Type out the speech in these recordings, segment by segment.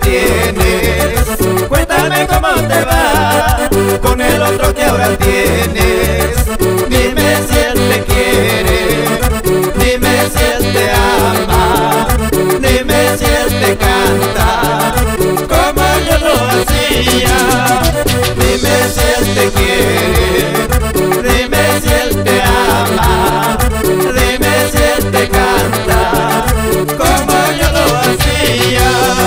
tienes. Cuéntame cómo te va con el otro que ahora tienes. Dime si él te quiere, dime si él te ama, dime si él te canta como yo lo hacía. Dime si él te quiere, dime si él te ama, dime si él te canta como yo lo hacía.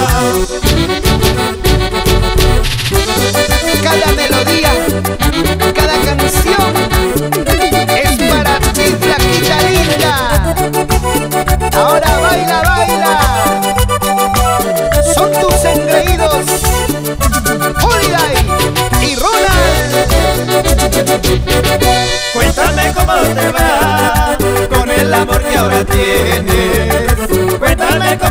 Cada melodía, cada canción es para ti, flaquita linda. Ahora baila, baila. Son tus engreídos Holiday y Ronald. Cuéntame cómo te va con el amor que ahora tienes. Cuéntame